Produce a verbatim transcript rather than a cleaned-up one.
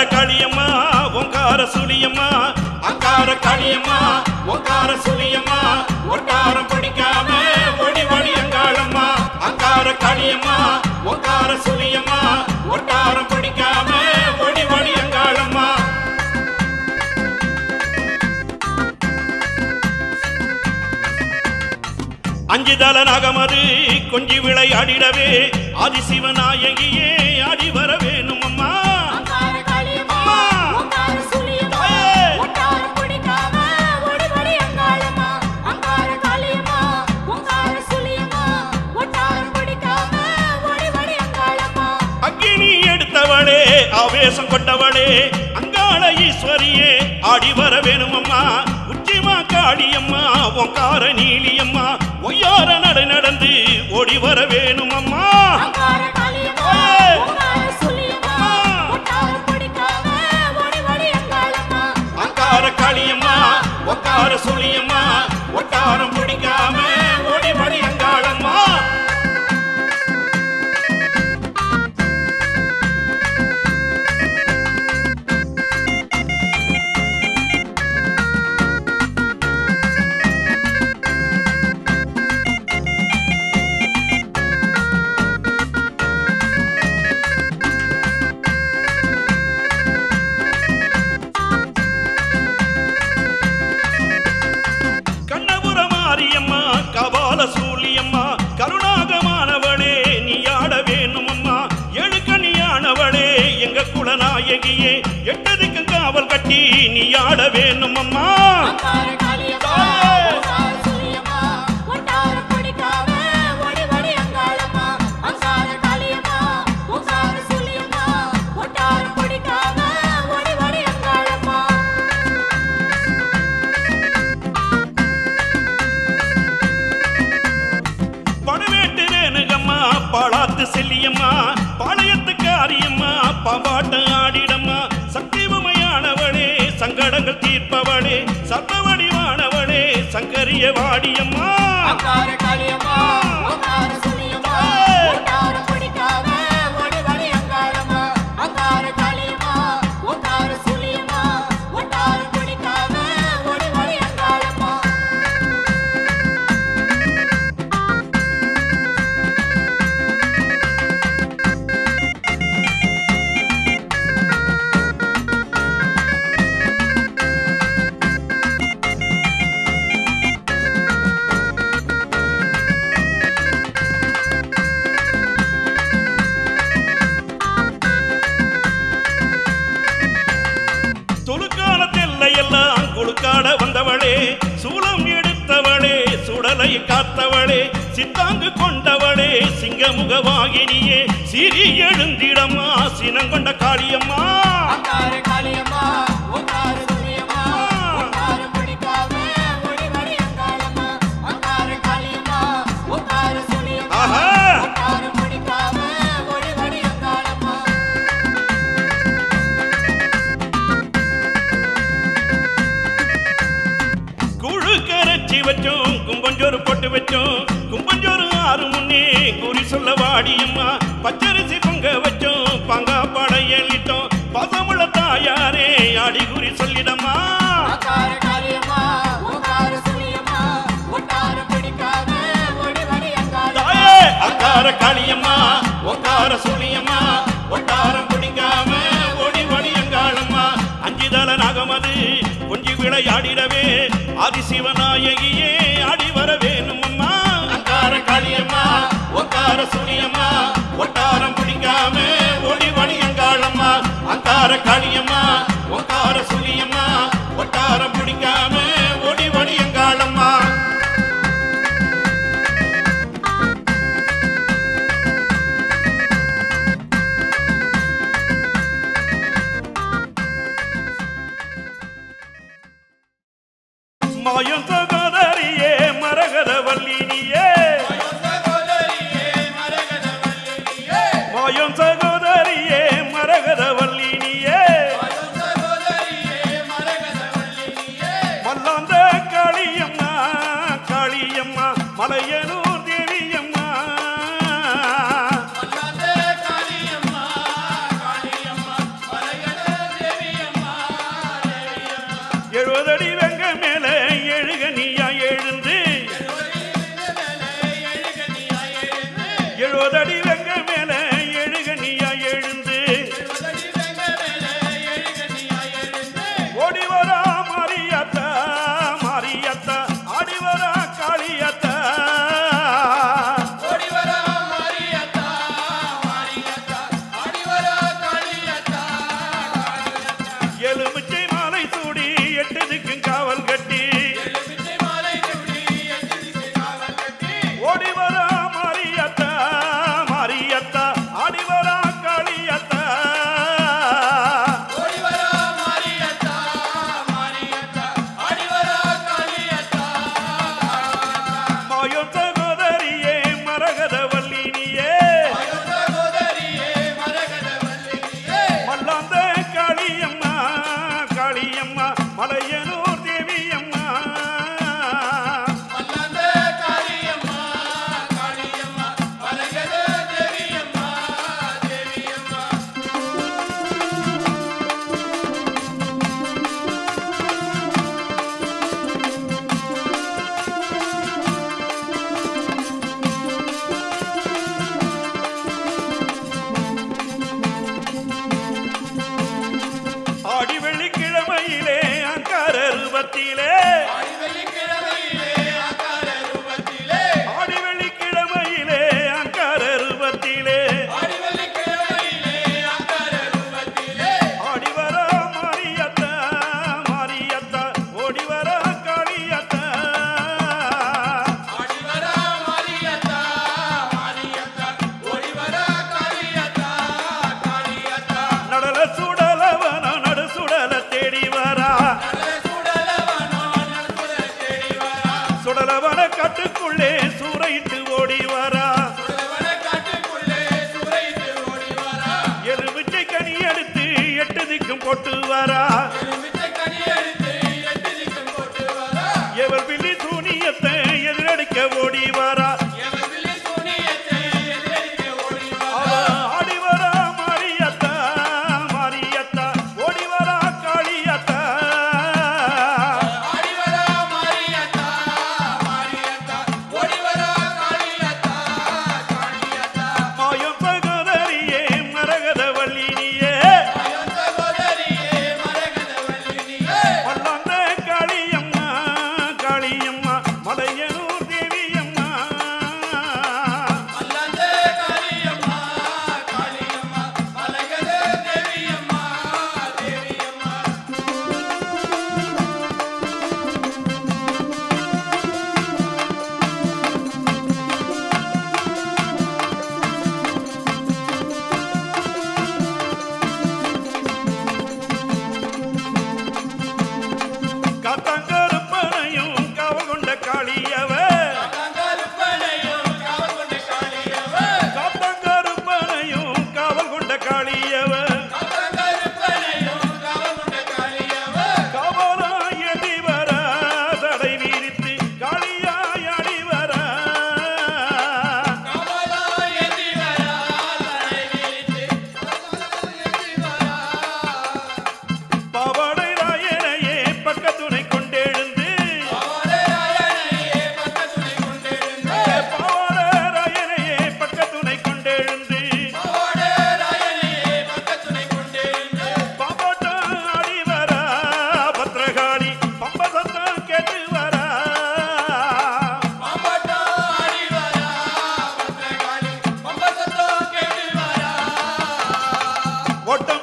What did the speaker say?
காளியம்மா ஓங்கார சுழியம்மா அங்கார காளியம்மா ஓங்கார சுழியம்மா ஒட்டாரம் பிடிக்காம ஓடி ஓடி அங்காளம்மா அங்கார காளியம்மா ஓங்கார சுழியம்மா ஒட்டாரம் பிடிக்காம ஓடி ஓடி அங்காளம்மா அஞ்சுதல நாகமது கொஞ்சி விளையாடிடவே ஆதிசிவநாயகியே ஆடி வர வேணும் அம்மா அக்கினி எடுத்தவளே ஆவேசம் கொண்டவளே அங்காள ஈஸ்வரியே ஆடி வர வேணும் அம்மா உச்சிமா காளியம்மா ஓங்கார நீலியம்மா ஒய்யார நடை நடந்து ஓடி வர வேணும் அம்மா அங்கார காளியம்மா ஒங்கார சுழியம்மா ஒட்டாரம் பிடிக்காம ஓடி வடி அங்காளம்மா சூழியம்மா கருணாகமானவளே நீ ஆட வேணும் அம்மா எழுக்கணியானவளே எங்க குலநாயகியே எட்டதுக்கு காவல் கட்டி நீ ஆட வேணும் அம்மா பாளாத்து செல்லியம்மா பாளையத்து காரியம்மா பாம்பாட்டு ஆடிடம்மா சக்திவமையானவளே சங்கடங்கள் தீர்ப்பவளே சர்வவடிவானவளே சங்கரிய வாடியம்மா வந்தவளே சூலம் எடுத்தவளே சுடலை காத்தவளே சித்தாங்கு கொண்டவளே சிங்கமுகவாகினியே சிறி எழுந்திடம்மா சினங்கொண்ட காளியம்மா வச்சோம் கும்பஞ்சோறு போட்டு வச்சோம் கும்பஞ்சோறு ஆறு முன்னே குறி சொல்ல வாடியம்மா பச்சரிசி பொங்க வச்சோம் பங்கா படையலிட்டோம் பசமுள்ள தாயாரே ஆடி குறி சொல்லிடம்மா தாயே அங்கார காளியம்மா ஒங்கார சுழியம்மா ஒட்டாரம் பிடிக்காம ஓடி வடி அங்காளம்மா அஞ்சுதல நாகமது கொஞ்சி விளையாடிடவே ஆதிசிவநாயகியே ஆடி வர வேணும் அம்மா அங்கார காளியம்மா ஒங்கார சுழியம்மா ஒட்டாரம் பிடிக்காம ஓடி வடி அங்காளம்மா அங்கார காளியம்மா ஒங்கார சுழியம்மா ஒட்டாரம் பிடிக்காம ஓடி வடி அங்காளம்மா மாயம் சகோதரியே மரகத வல்லினியே மாயம் சகோதரியே மரகத வல்லினியே மல்லாந்த காளியம்மா காளியம்மா மலையனூர் தேவியம்மா காளியம்மா காளியம்மா மலையனூர் சூறையிட்டு ஓடி வரா எலுமிச்சை கனி எடுத்து எட்டு திக்கும் போட்டு வரா எவர் பில்லி சூனியத்தை எதிரடிக்க ஓடி வரா ஆடி வரா மாரியத்தா மாரியத்தா ஓடி வரா காளியத்தா மாயம் சகோதரியே மரகத வள்ளினியே வல்லாந்த காளியம்மா காளியம்மா மலையனூர் தேவியம்மா காத்தாங்கருப்பனையும் காவல் கொண்ட காளியவ காத்தாங்கருப்பனையும் காவல் கொண்ட காளியவ காவலாய் எதி வரா தடை வீரித்து காளியாய் அடி வரா பாவாடை ராயனையே பக்கத்துணை கொண்டெழுந்து பாவாடை ராயனையே பக்கத்துணை கொண்டெழுந்து பாப்பாட்டா ஆடி வரா பத்ரகாளி பம்பசத்தம் கேட்டு வரா ஒட்ட